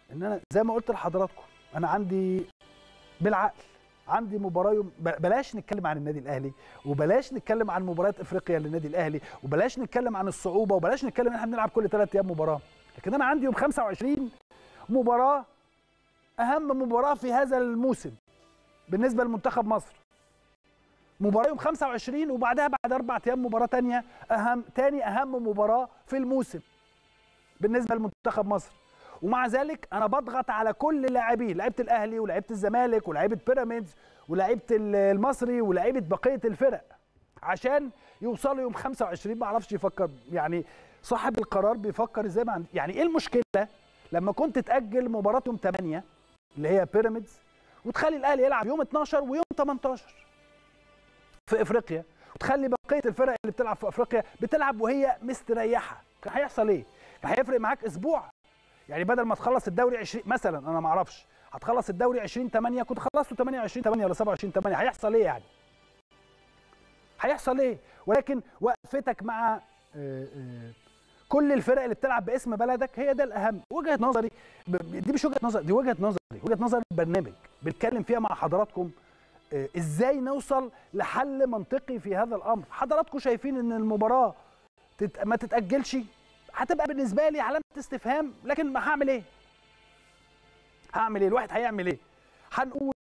ان انا زي ما قلت لحضراتكم انا عندي بالعقل عندي مباراه يوم بلاش نتكلم عن النادي الاهلي وبلاش نتكلم عن مباريات افريقيا للنادي الاهلي وبلاش نتكلم عن الصعوبه وبلاش نتكلم ان احنا بنلعب كل 3 ايام مباراه، لكن انا عندي يوم 25 مباراه اهم مباراه في هذا الموسم بالنسبه لمنتخب مصر. مباراه يوم 25 وبعدها بعد 4 ايام مباراه ثانيه تاني اهم مباراه في الموسم بالنسبه لمنتخب مصر. ومع ذلك انا بضغط على كل اللاعبين، لعيبه الاهلي ولاعيبه الزمالك ولاعيبه بيراميدز ولاعيبه المصري ولاعيبه بقيه الفرق عشان يوصلوا يوم 25. ما اعرفش يفكر يعني صاحب القرار بيفكر ازاي يعني ايه المشكله لما كنت تاجل مباراه يوم 8 اللي هي بيراميدز وتخلي الاهلي يلعب يوم 12 ويوم 18 في افريقيا وتخلي بقيه الفرق اللي بتلعب في افريقيا بتلعب وهي مستريحه؟ كان هيحصل ايه؟ كان هيفرق معاك اسبوع؟ يعني بدل ما تخلص الدوري 20 مثلا، انا ما اعرفش، هتخلص الدوري 20/8 كنت خلصته 28/8 ولا 27/8، هيحصل ايه يعني؟ هيحصل ايه؟ ولكن وقفتك مع كل الفرق اللي بتلعب باسم بلدك هي ده الاهم. وجهه نظري دي مش وجهه نظر، دي وجهه نظر البرنامج بنتكلم فيها مع حضراتكم ازاي نوصل لحل منطقي في هذا الامر. حضراتكم شايفين ان المباراه ما تتاجلش هتبقى بالنسبه لي علامه استفهام، لكن ما هعمل ايه؟ الواحد هيعمل ايه؟ هنقول